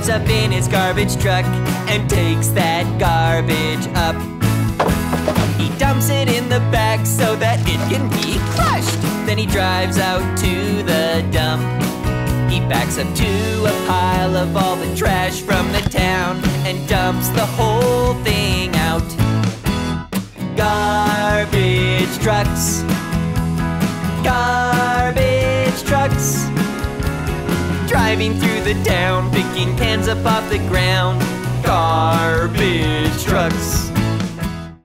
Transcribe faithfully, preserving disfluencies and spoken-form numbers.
climbs up in his garbage truck and takes that garbage up. He dumps it in the back so that it can be crushed. Then he drives out to the dump. He backs up to a pile of all the trash from the town and dumps the whole thing out. Garbage trucks, garbage trucks, driving through the town, picking cans up off the ground. Garbage trucks.